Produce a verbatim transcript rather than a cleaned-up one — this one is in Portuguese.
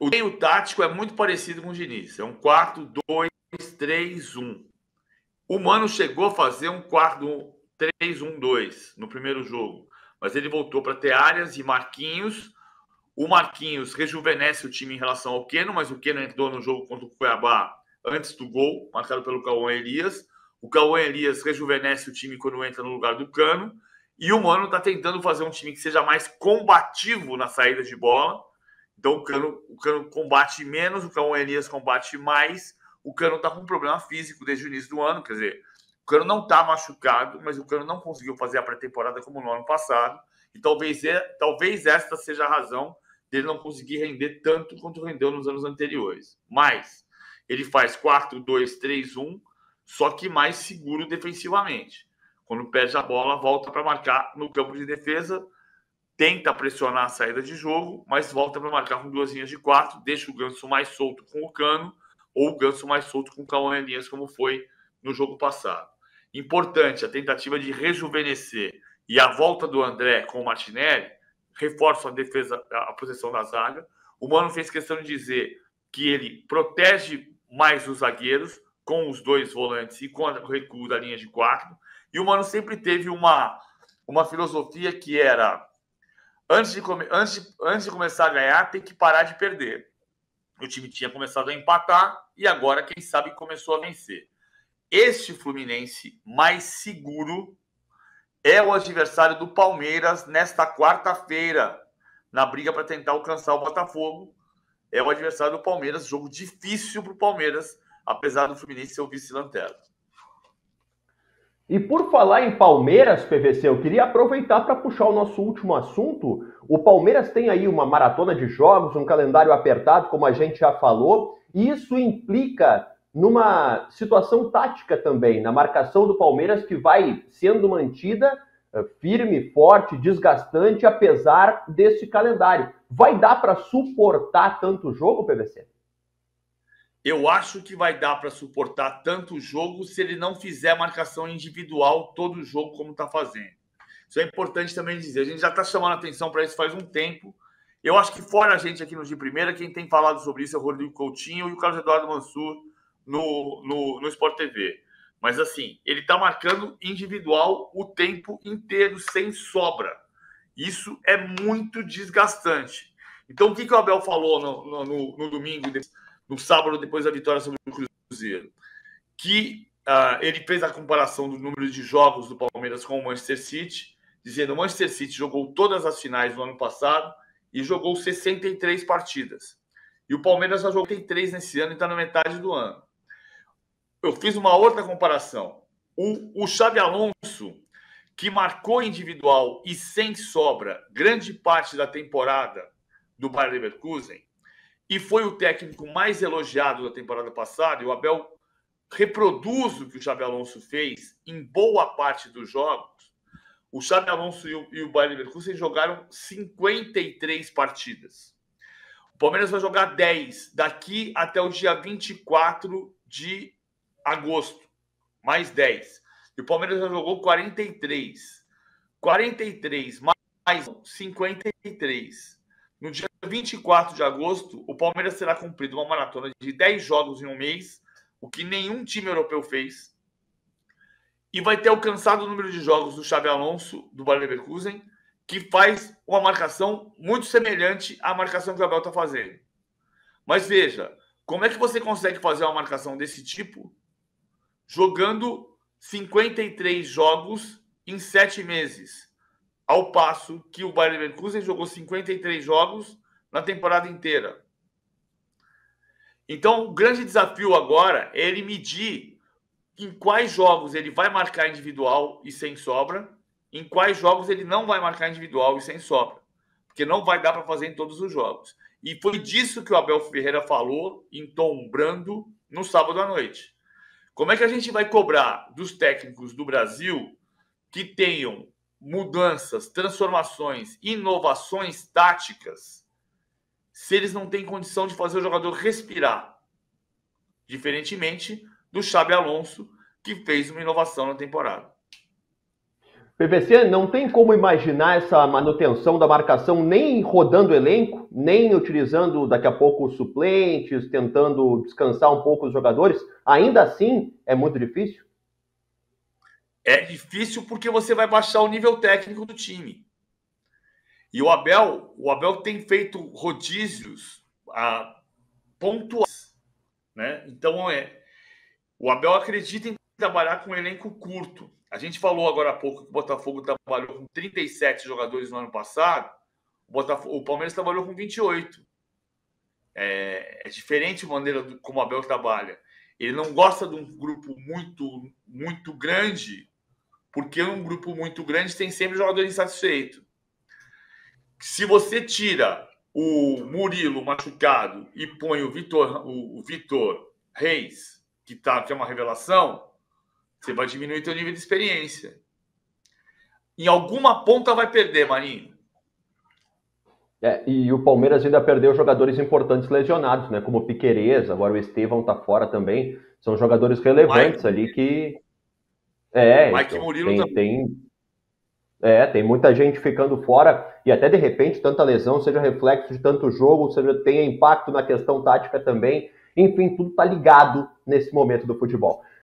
o treino tático é muito parecido com o Diniz. É um quatro dois três um. O Mano chegou a fazer um quatro três um dois no primeiro jogo, mas ele voltou para ter Arias e Marquinhos. O Marquinhos rejuvenesce o time em relação ao Keno, mas o Keno entrou no jogo contra o Cuiabá antes do gol, marcado pelo Cauã Elias. O Cauã Elias rejuvenesce o time quando entra no lugar do Cano. E o Mano está tentando fazer um time que seja mais combativo na saída de bola. Então o Cano, o Cano combate menos, o Cauã Elias combate mais. O Cano está com um problema físico desde o início do ano. Quer dizer, o Cano não está machucado, mas o Cano não conseguiu fazer a pré-temporada como no ano passado. E talvez, é, talvez esta seja a razão dele não conseguir render tanto quanto rendeu nos anos anteriores. Mas ele faz quatro dois três um, só que mais seguro defensivamente. Quando perde a bola, volta para marcar no campo de defesa, tenta pressionar a saída de jogo, mas volta para marcar com duas linhas de quatro, deixa o Ganso mais solto com o Cano, ou o Ganso mais solto com o Cauã Elias, como foi no jogo passado. Importante, a tentativa de rejuvenescer e a volta do André com o Martinelli reforça a defesa, a posição da zaga. O Mano fez questão de dizer que ele protege mais os zagueiros com os dois volantes e com o recuo da linha de quatro. E o Mano sempre teve uma, uma filosofia que era, antes de, come, antes, de, antes de começar a ganhar, tem que parar de perder. O time tinha começado a empatar e agora, quem sabe, começou a vencer. Este Fluminense mais seguro é o adversário do Palmeiras nesta quarta-feira, na briga para tentar alcançar o Botafogo. É o adversário do Palmeiras, jogo difícil para o Palmeiras, apesar do Fluminense ser o vice-lanterna. E por falar em Palmeiras, P V C, eu queria aproveitar para puxar o nosso último assunto. O Palmeiras tem aí uma maratona de jogos, um calendário apertado, como a gente já falou, e isso implica numa situação tática também, na marcação do Palmeiras, que vai sendo mantida firme, forte, desgastante, apesar desse calendário. Vai dar para suportar tanto jogo, P V C? Eu acho que vai dar para suportar tanto jogo se ele não fizer marcação individual todo jogo como está fazendo. Isso é importante também dizer. A gente já está chamando atenção para isso faz um tempo. Eu acho que fora a gente aqui no De Primeira, quem tem falado sobre isso é o Rodrigo Coutinho e o Carlos Eduardo Mansur no, no, no Sport T V. Mas assim, ele está marcando individual o tempo inteiro, sem sobra. Isso é muito desgastante. Então, o que, que o Abel falou no, no, no domingo, no sábado, depois da vitória sobre o Cruzeiro? Que uh, ele fez a comparação do número de jogos do Palmeiras com o Manchester City, dizendo que o Manchester City jogou todas as finais no ano passado e jogou sessenta e três partidas. E o Palmeiras já jogou trinta e três nesse ano e está na metade do ano. Eu fiz uma outra comparação. O, o Xabi Alonso, que marcou individual e sem sobra grande parte da temporada do Bayer Leverkusen, e foi o técnico mais elogiado da temporada passada, e o Abel reproduz o que o Xabi Alonso fez em boa parte dos jogos. O Xabi Alonso e o, e o Bayer Leverkusen jogaram cinquenta e três partidas. O Palmeiras vai jogar dez daqui até o dia vinte e quatro de agosto, mais dez. E o Palmeiras já jogou quarenta e três. quarenta e três mais cinquenta e três. No dia vinte e quatro de agosto, o Palmeiras terá cumprido uma maratona de dez jogos em um mês, o que nenhum time europeu fez. E vai ter alcançado o número de jogos do Xabi Alonso, do Bayer Leverkusen, que faz uma marcação muito semelhante à marcação que o Abel está fazendo. Mas veja, como é que você consegue fazer uma marcação desse tipo jogando cinquenta e três jogos em sete meses? Ao passo que o Bayer Leverkusen jogou cinquenta e três jogos na temporada inteira. Então, o grande desafio agora é ele medir em quais jogos ele vai marcar individual e sem sobra, em quais jogos ele não vai marcar individual e sem sobra. Porque não vai dar para fazer em todos os jogos. E foi disso que o Abel Ferreira falou em tom brando no sábado à noite. Como é que a gente vai cobrar dos técnicos do Brasil que tenham mudanças, transformações, inovações táticas, se eles não têm condição de fazer o jogador respirar? Diferentemente do Xabi Alonso, que fez uma inovação na temporada. P V C, não tem como imaginar essa manutenção da marcação nem rodando o elenco, nem utilizando daqui a pouco os suplentes, tentando descansar um pouco os jogadores. Ainda assim, é muito difícil? É difícil porque você vai baixar o nível técnico do time. E o Abel, o Abel tem feito rodízios a pontuais, né? Então, é, o Abel acredita em trabalhar com um elenco curto. A gente falou agora há pouco que o Botafogo trabalhou com trinta e sete jogadores no ano passado, o, Botafogo, o Palmeiras trabalhou com vinte e oito. É, é diferente a maneira do, como o Abel trabalha. Ele não gosta de um grupo muito, muito grande, porque um grupo muito grande tem sempre jogador insatisfeito. Se você tira o Murilo machucado e põe o Vitor, o, o Vitor Reis, que, tá, que é uma revelação, você vai diminuir seu nível de experiência. Em alguma ponta vai perder, Marinho. É, e o Palmeiras ainda perdeu jogadores importantes lesionados, né? Como o Piquerez, agora o Estevão tá fora também. São jogadores relevantes Mike, ali que... É, Mike então, Murilo tem, também. tem, é, tem muita gente ficando fora e até de repente tanta lesão, seja reflexo de tanto jogo, seja tenha impacto na questão tática também. Enfim, tudo tá ligado nesse momento do futebol.